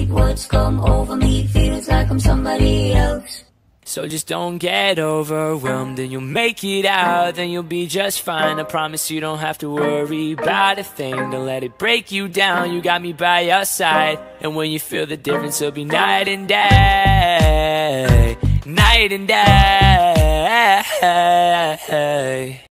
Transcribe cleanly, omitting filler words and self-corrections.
what's come over me. Feels like I'm somebody else. So just don't get overwhelmed, and you'll make it out, then you'll be just fine. I promise you don't have to worry about a thing. Don't let it break you down, you got me by your side. And when you feel the difference, it'll be night and day. Night and day.